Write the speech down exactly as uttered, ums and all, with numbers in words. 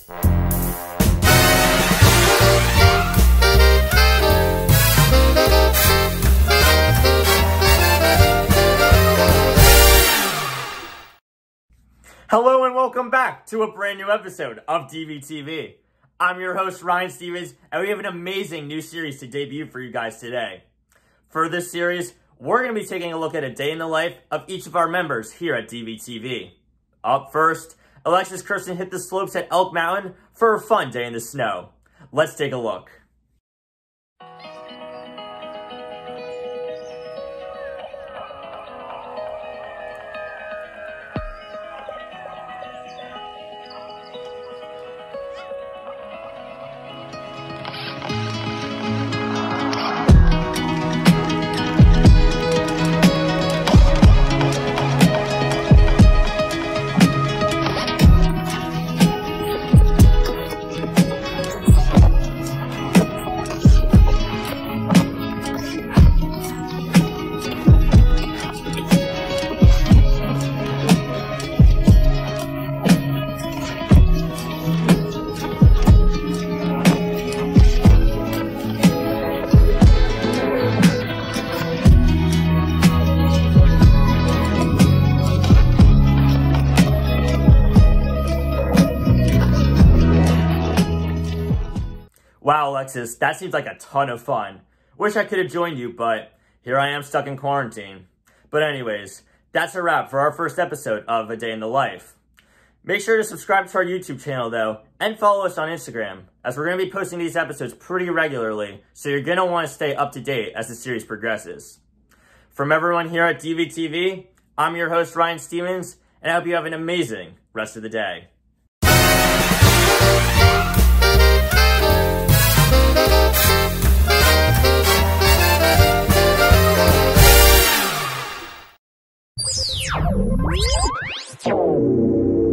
Hello and welcome back to a brand new episode of D V T V. I'm your host, Ryan Stevens, and we have an amazing new series to debut for you guys today. For this series, we're going to be taking a look at a day in the life of each of our members here at D V T V. Up first, Alexis Kersten hit the slopes at Elk Mountain for a fun day in the snow. Let's take a look. Wow, Alexis, that seems like a ton of fun. Wish I could have joined you, but here I am stuck in quarantine. But anyways, that's a wrap for our first episode of A Day in the Life. Make sure to subscribe to our YouTube channel, though, and follow us on Instagram, as we're going to be posting these episodes pretty regularly, so you're going to want to stay up to date as the series progresses. From everyone here at D V T V, I'm your host, Ryan Stevens, and I hope you have an amazing rest of the day. Ciao.